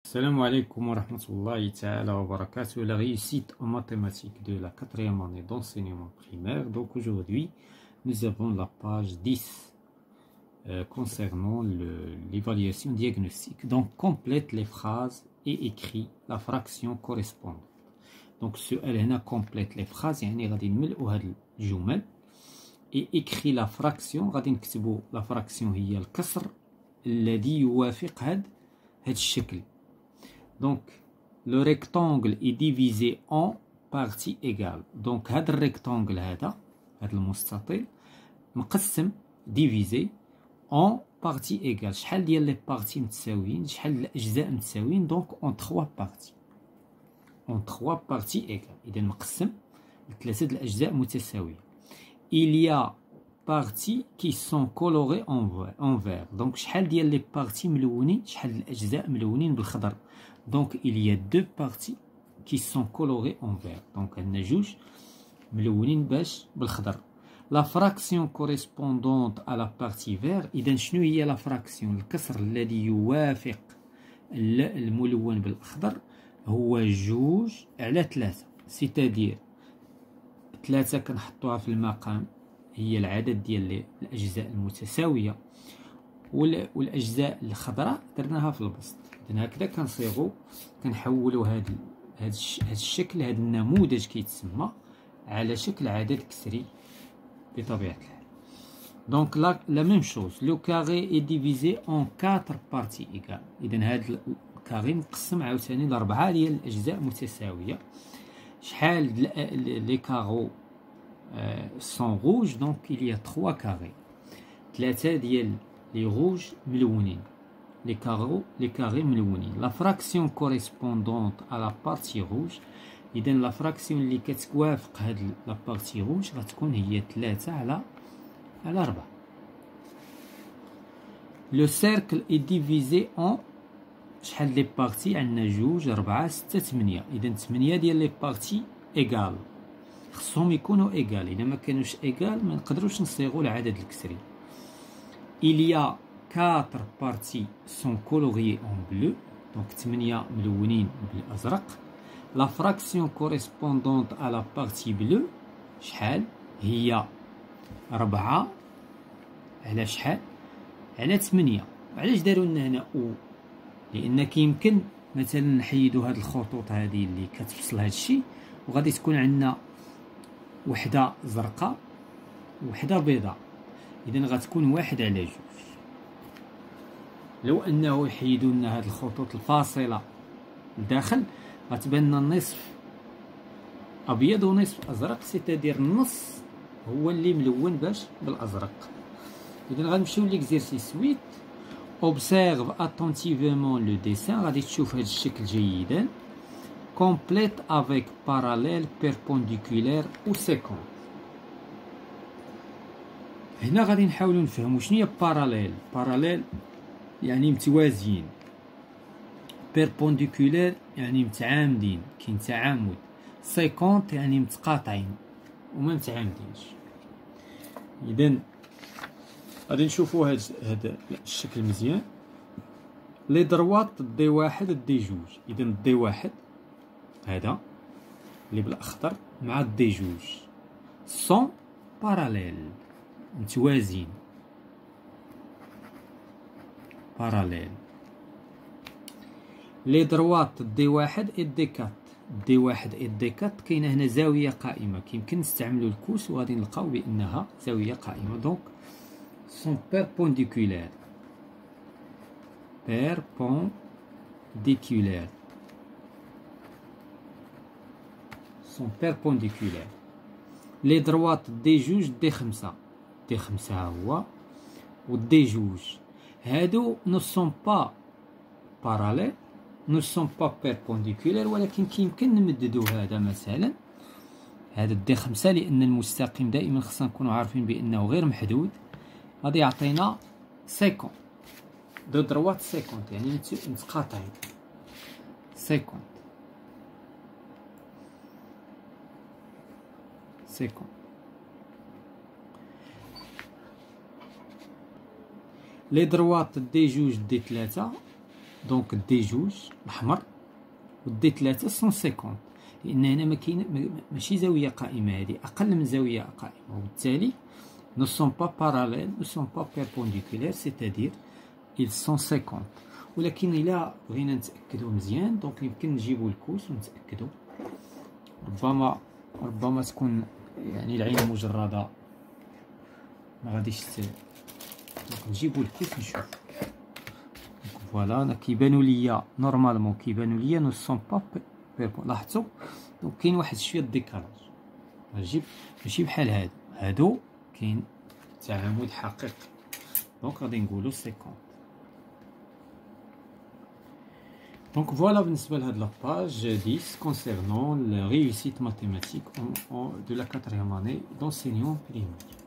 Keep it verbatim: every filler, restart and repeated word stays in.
Salam alaikum wa rahmatullahi ta'ala wa barakatuh. La réussite en mathématiques de la quatrième année d'enseignement primaire. Donc aujourd'hui, nous avons la page dix euh, concernant l'évaluation diagnostique. Donc complète les phrases et écrit la fraction correspondante. Donc السؤال هنا complète les phrases يعني غادي نملؤوا هاد الجمل et écrit la fraction. غادي نكتبوا la fraction هي الكسر الذي يوافق هاد هاد الشكل. Donc, le rectangle est divisé en parties égales. Donc, هذا الريكتانجل هذا هذا المستطيل مقسم divisé en parties égales. شحال ديال لي بارتي متساويين، شحال الأجزاء متساويين. Donc, en trois parties. En trois parties égales. إذا مقسم لثلاثة الأجزاء متساوية. Il y a parties qui sont colorées en vert. Donc, شحال ديال لي بارتي ملونين، شحال الأجزاء ملونين بالخضر. Donc, il y a deux parties qui sont colorées en vert. Donc, عندنا جوج ملونين باش بالخضر. La fraction correspondante à la partie vert. إذا شنو هي la fraction؟ الكسر الذي يوافق الملون بالأخضر هو جوج على ثلاثة. سيتادير ثلاثة كنحطوها في المقام هي العدد ديال الأجزاء المتساوية، والأجزاء الخضراء درناها في البسط. إذن هكذا كنصيغو كنحولو هاد هاد الشكل، هاد النموذج كيتسمى على شكل عدد كسري بطبيعة الحال. دونك لا لا ميم شوز لو كاري اي ديفيزي اون كاتر بارتي ايكال. إذن هاد الكاري مقسم عاوتاني لأربعة ديال الأجزاء متساوية. شحال لي كارو سون روج؟ دونك il y a trois carrés. ثلاثة ديال لي روج ملونين، les carreaux les carrés ملونين. la fraction correspondante à la partie rouge. إذا la fraction اللي كتوافق هاد la partie rouge غتكون هي ثلاثة على على أربعة. le cercle est divisé en شحال لي بارتي؟ عندنا جوج أربعة ستة ثمانية. إذا ثمانية ديال لي بارتي إيكال، خصهم يكونوا إيكال. إذا ما كانوش إيكال ما نقدروش نصيغوا العدد الكسري. il y a quatre parties sont coloriées en bleu. Donc ثمانية ملونين بالأزرق. la fraction correspondante à la partie bleue شحال هي؟ أربعة على شحال؟ على ثمانية. علاش داروا لنا هنا أو؟ لأن كيمكن مثلا نحيدو هاد الخطوط هادي اللي كتفصل هاد الشيء، وغادي تكون عندنا وحدة زرقاء وحدة بيضاء. إذا غتكون واحد على جوج. لو أنه يحيدوا لنا هاد الخطوط الفاصلة لداخل غتبان لنا النصف أبيض ونصف أزرق، سيتادير النص هو اللي ملون باش بالأزرق. إذا غنمشيو ليكزيرسيس ثمانية. Observe attentivement le dessin. غادي تشوف هاد الشكل جيدا. Complète avec parallèle, perpendiculaire ou séquent. هنا غادي نحاولوا نفهموا شنو هي باراليل. باراليل يعني متوازيين، بيربونديكولير يعني متعامدين، كاين تعامد، سيكونت يعني متقاطعين وما متعامدينش. اذا غادي نشوفوا هاد هاد الشكل مزيان. لي دروات دي واحد دي جوج. اذا دي واحد هذا اللي بالاخضر مع دي جوج سون باراليل متوازين. باراليل. لي دروات دي واحد اي دي كات. دي واحد اي دي كات كاينه هنا زاويه قائمه، كيمكن نستعملوا الكوس وغادي نلقاو بانها زاويه قائمه. دونك سون بيربونديكولير. بيربونديكولير سون بيربونديكولير. لي دروات دي جوج دي خمسة. دي خمسة هو ودي جوج هادو نو سون با باراليل، نو سون با بيربونديكولير، ولكن كيمكن نمددو هذا مثلا هذا دي خمسة، لأن المستقيم دائما خصنا نكونو عارفين بأنه غير محدود. غادي يعطينا سيكون. دو دروات سيكونت يعني متقاطعين. سيكونت سيكونت. لي دروات دي جوج دي ثلاثة دونك دي جوج الأحمر ودي ثلاثة مية وخمسين، لأن هنا ما كاين ماشي زاوية قائمة، هذه أقل من زاوية قائمة، وبالتالي ne sont pas parallèles, ne sont pas perpendiculaires، c'est-à-dire ils sont cinquante. ولكن إلا بغينا نتأكدو مزيان دونك يمكن نجيبو الكوس ونتأكدو. ربما ربما تكون يعني العين مجردة ما غاديش ت... دونك نجيبو الكوس نشوف. فوالا انا كيبانو ليا نورمالمون كيبانو ليا نو سون با بيربون. لاحظتوا دونك كاين واحد شويه ديكالاج، نجيب ماشي بحال هادو، هادو كاين تعامد حقيقي، دونك غادي نقولو خمسين. دونك فوالا بالنسبه لهاد لاباج dix concernant la réussite mathématique de la quatrième année d'enseignement primaire.